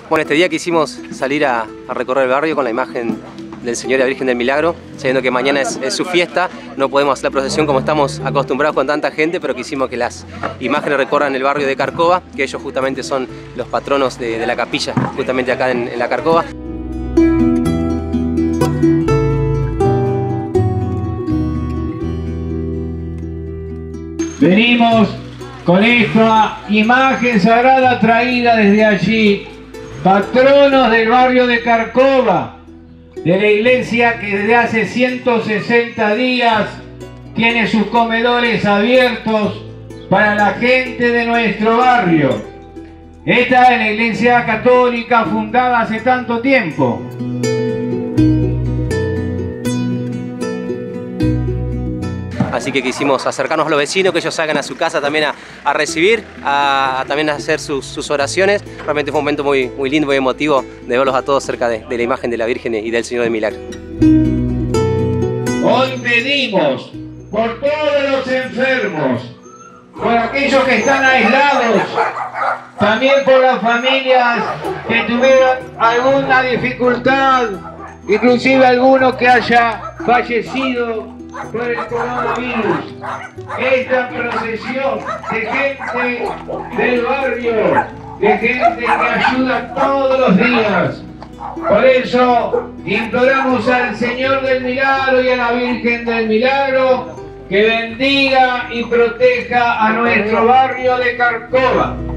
Bueno, este día quisimos salir a recorrer el barrio con la imagen del Señor y la Virgen del Milagro, sabiendo que mañana es su fiesta. No podemos hacer la procesión como estamos acostumbrados con tanta gente, pero quisimos que las imágenes recorran el barrio de Carcova, que ellos justamente son los patronos de la capilla, justamente acá en la Carcova. Venimos con esta imagen sagrada traída desde allí, patronos del barrio de Carcova, de la iglesia que desde hace 160 días tiene sus comedores abiertos para la gente de nuestro barrio. Esta es la iglesia católica fundada hace tanto tiempo. Así que quisimos acercarnos a los vecinos, que ellos salgan a su casa también a recibir, también a hacer sus oraciones. Realmente fue un momento muy lindo, muy emotivo de verlos a todos cerca de la imagen de la Virgen y del Señor del Milagro. Hoy pedimos por todos los enfermos, por aquellos que están aislados, también por las familias que tuvieron alguna dificultad, inclusive alguno que haya fallecido por el coronavirus. Esta procesión de gente del barrio, de gente que ayuda todos los días. Por eso imploramos al Señor del Milagro y a la Virgen del Milagro que bendiga y proteja a nuestro barrio de Carcova.